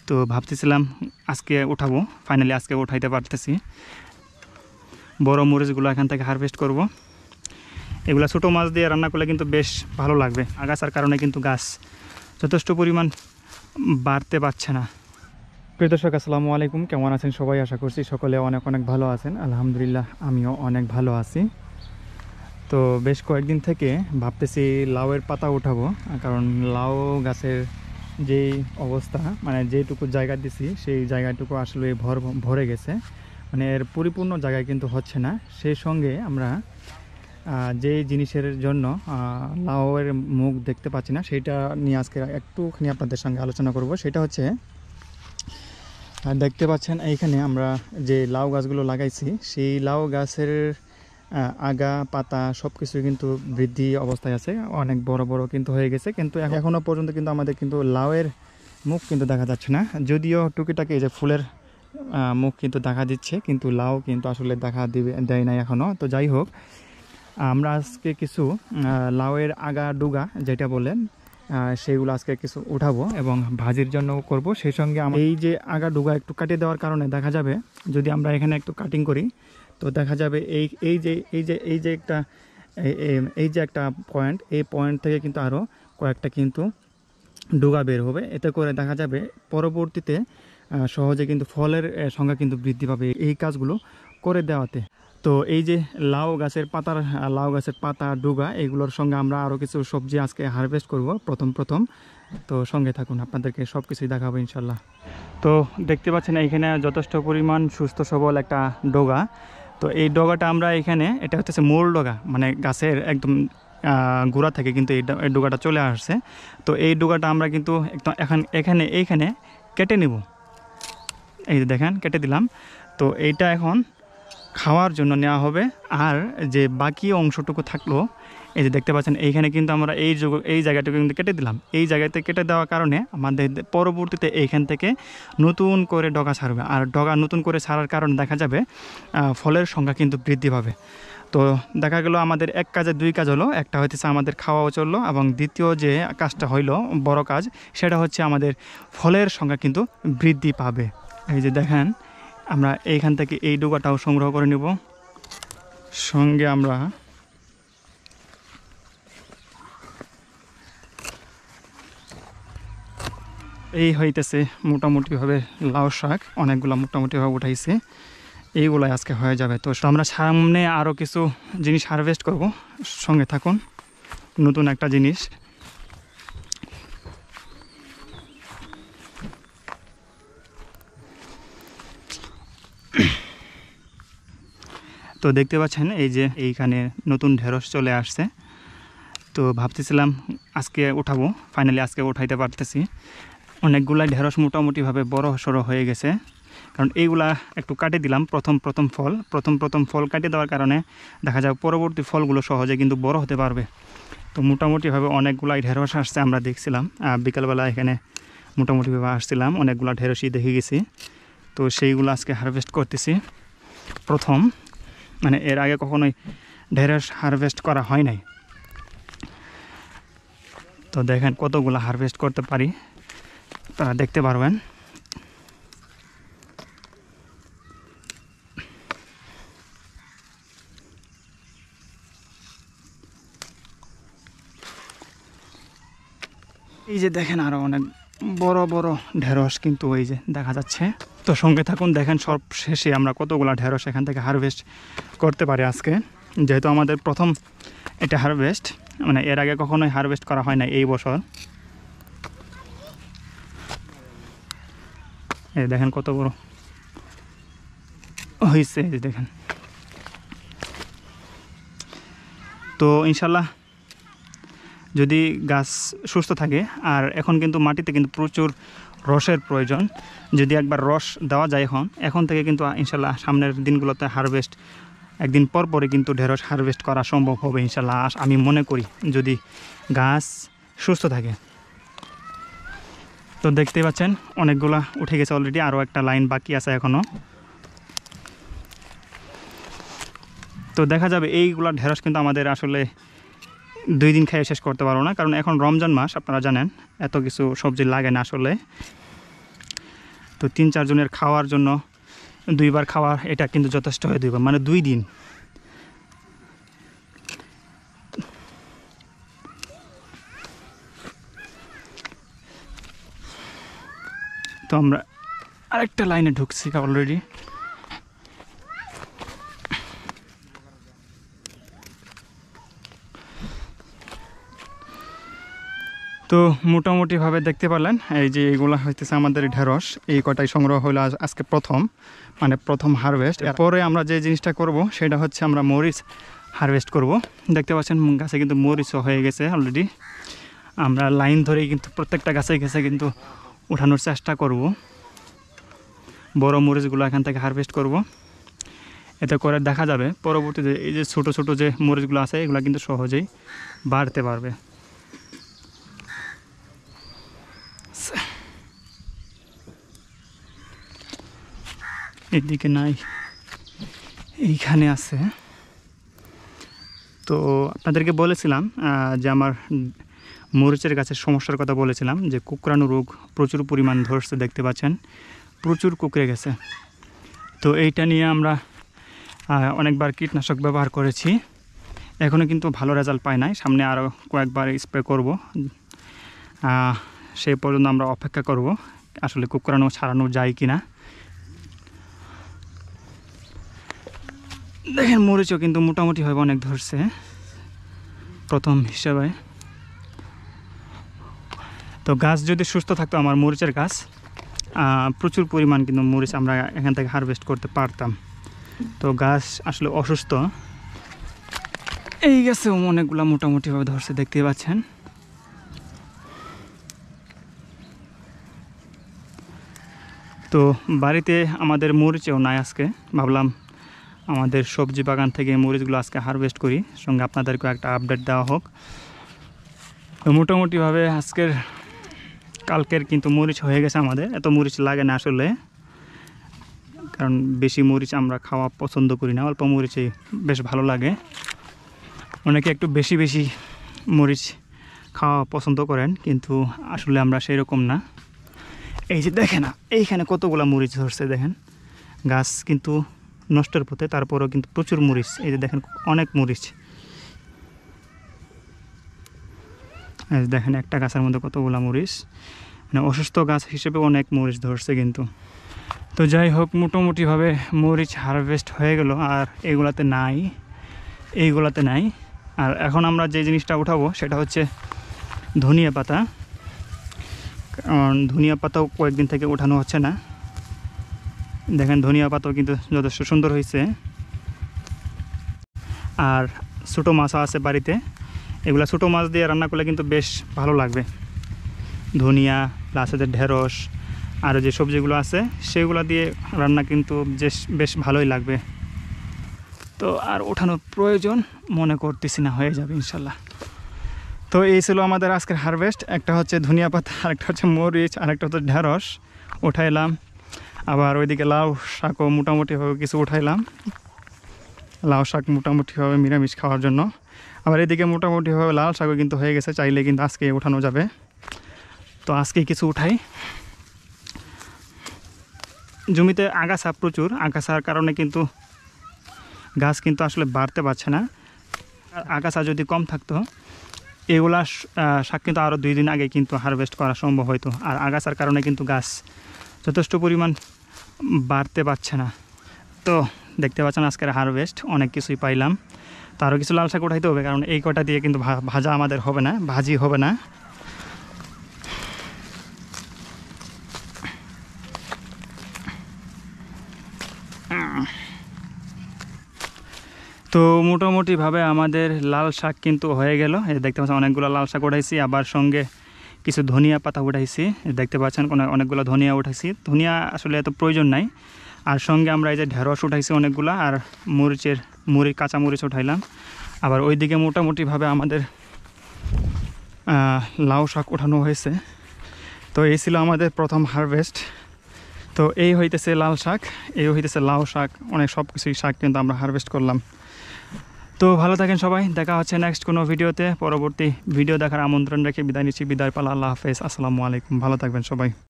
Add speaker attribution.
Speaker 1: তো ভাবতেছিলাম আজকে উঠাবো, ফাইনালি আজকে উঠাইতে পারতেছি। বড় মরিচগুলো এখান থেকে হারভেস্ট করব। এগুলো ছোটো মাছ দিয়ে রান্না করলে কিন্তু বেশ ভালো লাগবে। আগাছার কারণে কিন্তু গাছ যথেষ্ট পরিমাণ বাড়তে পারছে না। প্রিয় দর্শক, আসসালামু আলাইকুম। কেমন আছেন সবাই? আশা করছি সকলে অনেক অনেক ভালো আছেন। আলহামদুলিল্লাহ, আমিও অনেক ভালো আছি। তো বেশ কয়েকদিন থেকে ভাবতেছি লাউয়ের পাতা উঠাবো, কারণ লাউ গাছের যেই অবস্থা, মানে যেটুকু জায়গা দিছি সেই জায়গাটুকু আসলে ভরে গেছে, মানে এর পরিপূর্ণ জায়গায় কিন্তু হচ্ছে না। সেই সঙ্গে আমরা যেই জিনিসের জন্য লাউয়ের মুখ দেখতে পাচ্ছি না, সেইটা নিয়ে আজকে একটুখানি আপনাদের সঙ্গে আলোচনা করব। সেটা হচ্ছে, দেখতে পাচ্ছেন এইখানে আমরা যে লাউ গাছগুলো লাগাইছি, সেই লাউ গাছের আগা পাতা সব কিছু কিন্তু বৃদ্ধি অবস্থায় আছে, অনেক বড় বড় কিন্তু হয়ে গেছে, কিন্তু এখনও পর্যন্ত কিন্তু আমাদের কিন্তু লাউয়ের মুখ কিন্তু দেখা যাচ্ছে না। যদিও টুকিটাকি এই যে ফুলের মুখ কিন্তু দেখা দিচ্ছে, কিন্তু লাউ কিন্তু আসলে দেখা দেয় নাই এখনও। তো যাই হোক, আমরা আজকে কিছু লাউয়ের আগা ডুগা যেটা বলেন, সেইগুলো আজকে কিছু উঠাবো এবং ভাজির জন্য করব। সেই সঙ্গে এই যে আগা ডুগা একটু কাটিয়ে দেওয়ার কারণে দেখা যাবে, যদি আমরা এখানে একটু কাটিং করি তো দেখা যাবে এই যে একটা পয়েন্ট, এই পয়েন্ট থেকে কিন্তু আরও কয়েকটা কিন্তু ডুগা বের হবে। এতে করে দেখা যাবে পরবর্তীতে সহজে কিন্তু ফলের সংখ্যা কিন্তু বৃদ্ধি পাবে এই কাজগুলো করে দেওয়াতে। তো এই যে লাউ গাছের পাতা ডুগা, এগুলোর সঙ্গে আমরা আরও কিছু সবজি আজকে হারভেস্ট করব প্রথম। তো সঙ্গে থাকুন, আপনাদেরকে সব কিছুই দেখাবো ইনশাল্লাহ। তো দেখতে পাচ্ছেন এইখানে যথেষ্ট পরিমাণ সুস্থ সবল একটা ডগা। তো এই ডগাটা আমরা এখানে, এটা হচ্ছে মূল ডগা, মানে গাছের একদম গোড়া থেকে কিন্তু এই ডগাটা চলে আসছে। তো এই ডগাটা আমরা কিন্তু একদম এইখানে কেটে নেব। এই যে দেখেন, কেটে দিলাম। তো এইটা এখন খাওয়ার জন্য নেওয়া হবে। আর যে বাকি অংশটুকু থাকলো, এই যে দেখতে পাচ্ছেন এইখানে কিন্তু আমরা এই জায়গাটুকু কিন্তু কেটে দিলাম। এই জায়গাতে কেটে দেওয়ার কারণে আমাদের পরবর্তীতে এইখান থেকে নতুন করে ডগা ছাড়বে, আর ডগা নতুন করে ছাড়ার কারণে দেখা যাবে ফলের সংখ্যা কিন্তু বৃদ্ধি পাবে। তো দেখা গেল আমাদের এক কাজে দুই কাজ হলো। একটা হচ্ছে আমাদের খাওয়াও চললো, এবং দ্বিতীয় যে কাজটা হইলো বড় কাজ, সেটা হচ্ছে আমাদের ফলের সংখ্যা কিন্তু বৃদ্ধি পাবে। এই যে দেখেন, আমরা এইখান থেকে এই ডোগাটাও সংগ্রহ করে নেব। সঙ্গে আমরা এই হইতেছে মোটামুটিভাবে লাউ শাক, অনেকগুলো মোটামুটিভাবে উঠাইছে, এইগুলাই আজকে হয়ে যাবে। তো আমরা সামনে আরও কিছু জিনিস হারভেস্ট করব, সঙ্গে থাকুন। নতুন একটা জিনিস, তো দেখতে পাচ্ছেন এই যে এইখানে নতুন ঢেঁড়স চলে আসছে। তো ভাবতেছিলাম আজকে উঠাবো, ফাইনালি আজকে উঠাইতে পারতেছি। অনেকগুলাই ঢেঁড়স মোটামুটিভাবে বড় সড়ো হয়ে গেছে, কারণ এইগুলা একটু কাটে দিলাম প্রথম ফল কাটে দেওয়ার কারণে দেখা যায় পরবর্তী ফলগুলো সহজে কিন্তু বড় হতে পারবে। তো মোটামুটিভাবে অনেকগুলাই ঢেঁড়স আসছে, আমরা দেখছিলাম বিকালবেলা এখানে মোটামুটিভাবে আসছিলাম, অনেকগুলো ঢেঁড়সই দেখে গেছি। তো সেইগুলো আজকে হারভেস্ট করতেছি প্রথম, মানে এর আগে কখনোই ঢেঁড়স হারভেস্ট করা হয় নাই। তো দেখেন কতগুলো হারভেস্ট করতে পারি, আপনারা দেখতে পারবেন। এই যে দেখেন আরো অনেক বড় বড় ঢেঁড়স কিন্তু ওই যে দেখা যাচ্ছে। তো সঙ্গে থাকুন, দেখেন সব শেষে আমরা কতগুলো ঢেঁড়স এখান থেকে হারভেস্ট করতে পারি আজকে, যেহেতু আমাদের প্রথম এটা হারভেস্ট, মানে এর আগে কখনোই হারভেস্ট করা হয় না এই বছর। এই দেখেন কত বড় হয়েছে, এই যে দেখেন। তো ইনশাল্লাহ যদি গাছ সুস্থ থাকে, আর এখন কিন্তু মাটিতে কিন্তু প্রচুর রসের প্রয়োজন, যদি একবার রস দেওয়া যায় এখন থেকে কিন্তু ইনশাল্লাহ সামনের দিনগুলোতে হারভেস্ট একদিন পরে কিন্তু ঢেঁড়স হারভেস্ট করা সম্ভব হবে ইনশাল্লাহ, আমি মনে করি, যদি গাছ সুস্থ থাকে। তো দেখতেই পাচ্ছেন অনেকগুলা উঠে গেছে অলরেডি, আরও একটা লাইন বাকি আছে এখনও। তো দেখা যাবে এইগুলা ঢেঁড়স কিন্তু আমাদের আসলে 2 দিন খেয়ে শেষ করতে পারবো না, কারণ এখন রমজান মাস, আপনারা জানেন এত কিছু সবজি লাগে না আসলে। তো 3-4 জনের খাওয়ার জন্য 2 বার খাওয়া এটা কিন্তু যথেষ্ট হয়, 2 বার মানে 2 দিন। তো আমরা আরেকটা লাইনে ঢুকছি অলরেডি। তো মোটামুটিভাবে দেখতে পারলেন এই যে এইগুলো হইতেছে আমাদের ঢেঁড়স, এই কটাই সংগ্রহ হলো আজকে প্রথম হারভেস্ট। এরপরে আমরা যে জিনিসটা করব সেটা হচ্ছে আমরা মরিচ হারভেস্ট করব। দেখতে পাচ্ছেন গাছে কিন্তু মরিচও হয়ে গেছে অলরেডি। আমরা লাইন ধরেই কিন্তু প্রত্যেকটা গাছে কিন্তু উঠানোর চেষ্টা করব। বড় মরিচগুলো এখান থেকে হারভেস্ট করব, এতে করে দেখা যাবে পরবর্তীতে এই যে ছোট ছোট যে মরিচগুলো আছে এগুলো কিন্তু সহজেই বাড়তে পারবে। এদিকে নাই, এইখানে আছে। তো আপনাদেরকে বলেছিলাম যে আমার মরিচের গাছের সমস্যার কথা বলেছিলাম, যে কুকড়ানো রোগ প্রচুর পরিমাণ ধরছে। দেখতে পাচ্ছেন প্রচুর কুকড়ে গেছে। তো এইটা নিয়ে আমরা অনেকবার কীটনাশক ব্যবহার করেছি, এখনও কিন্তু ভালো রেজাল্ট পাই নাই। সামনে আরও কয়েকবার স্প্রে করব, সেই পর্যন্ত আমরা অপেক্ষা করব আসলে কুকড়ানো ছাড়ানো যায় কি না। দেখেন মরিচও কিন্তু মোটামুটিভাবে অনেক ধরছে প্রথম হিসেবে। তো গাছ যদি সুস্থ থাকতো আমার মরিচের গাছ, প্রচুর পরিমাণ কিন্তু মরিচ আমরা এখান থেকে হারভেস্ট করতে পারতাম। তো গাছ আসলে অসুস্থ, এই গাছেও অনেকগুলো মোটামুটিভাবে ধরছে দেখতে পাচ্ছেন। তো বাড়িতে আমাদের মরিচেও নাই আজকে, ভাবলাম আমাদের সবজি বাগান থেকে মরিচগুলো আজকে হারভেস্ট করি, সঙ্গে আপনাদেরকেও একটা আপডেট দেওয়া হোক। তো মোটামুটিভাবে কালকের কিন্তু মরিচ হয়ে গেছে আমাদের। এত মরিচ লাগে না আসলে, কারণ বেশি মরিচ আমরা খাওয়া পছন্দ করি না, অল্প মরিচেই বেশ ভালো লাগে। অনেকে একটু বেশি বেশি মরিচ খাওয়া পছন্দ করেন, কিন্তু আসলে আমরা সেই রকম না। এই যে দেখেন না এইখানে কতগুলো মরিচ ধরছে, দেখেন গাছ কিন্তু নষ্টের পথে, তারপরেও কিন্তু প্রচুর মরিচ। এই যে দেখেন অনেক মরিচ, এই যে দেখেন একটা গাছের মধ্যে কতগুলো মরিচ, মানে অসুস্থ গাছ হিসেবে অনেক মরিচ ধরছে কিন্তু। তো যাই হোক মোটামুটিভাবে মরিচ হারভেস্ট হয়ে গেল, আর এইগুলাতে নাই। আর এখন আমরা যে জিনিসটা উঠাবো সেটা হচ্ছে ধনিয়া পাতা। কারণ ধনিয়া পাতাও কয়েকদিন থেকে উঠানো হচ্ছে না। দেখেন ধনিয়া পাতাও কিন্তু যথেষ্ট সুন্দর হয়েছে। আর ছোটো মাছও আছে বাড়িতে, এগুলো ছোটো মাছ দিয়ে রান্না করলে কিন্তু বেশ ভালো লাগবে। ধনিয়া প্লাস ঢেঁড়স আরও যে সবজিগুলো আছে সেগুলো দিয়ে রান্না কিন্তু বেশ ভালোই লাগবে। তো আর ওঠানোর প্রয়োজন মনে করতেছি না, হয়ে যাবে ইনশাল্লাহ। তো এই ছিল আমাদের আজকের হারভেস্ট। একটা হচ্ছে ধনিয়া পাতা, আরেকটা হচ্ছে মরিচ, আরেকটা হচ্ছে ঢেঁড়স উঠাইলাম। আবার ওইদিকে লাউ শাকও মোটামুটিভাবে কিছু উঠাইলাম, লাউ শাক মোটামুটিভাবে নিরামিষ খাওয়ার জন্য। আবার এদিকে মোটামুটিভাবে লাল শাকও কিন্তু হয়ে গেছে, চাইলে কিন্তু আজকে উঠানো যাবে। তো আজকে কিছু উঠাই। জমিতে আগাছা প্রচুর, আগাছার কারণে কিন্তু গাছ কিন্তু আসলে বাড়তে পারছে না। আগাছা যদি কম থাকতো এগুলা শাক কিন্তু আরও 2 দিন আগে কিন্তু হারভেস্ট করা সম্ভব হতো। আর আগাছার কারণে কিন্তু গাছ যথেষ্ট পরিমাণ বাড়তে পারছে না। তো দেখতে পাচ্ছেন আজকের হারভেস্ট অনেক কিছুই পাইলাম। তো আরও কিছু লাল শাক উঠাইতে হবে, কারণ এই কটা দিয়ে কিন্তু ভাজা আমাদের হবে না, ভাজি হবে না। তো মোটামুটিভাবে আমাদের লাল শাক কিন্তু হয়ে গেল। এই দেখতে পাচ্ছেন অনেকগুলো লাল শাক উঠাইছি, আবার সঙ্গে কিছু ধনিয়া পাতা উঠাইছি। দেখতে পাচ্ছেন অনেকগুলো ধনিয়া উঠাইছি। ধনিয়া আসলে এত প্রয়োজন নাই। আর সঙ্গে আমরা এই যে ঢেঁড়স উঠাইছি অনেকগুলো, আর কাঁচা মরিচ উঠাইলাম। আবার ওইদিকে মোটামুটিভাবে আমাদের লাউ শাক উঠানো হয়েছে। তো এই ছিল আমাদের প্রথম হারভেস্ট। তো এই হইতেছে লাল শাক, এই হইতেছে লাউ শাক, অনেক সব কিছুই শাক কিন্তু আমরা হারভেস্ট করলাম। তো ভালো থাকেন সবাই, দেখা হচ্ছে নেক্সট কোনো ভিডিওতে। পরবর্তী ভিডিও দেখার আমন্ত্রণ রেখে বিদায় নিচ্ছি। বিদায় পালা, আল্লাহ হাফেজ, আসসালামু আলাইকুম, ভালো থাকবেন সবাই।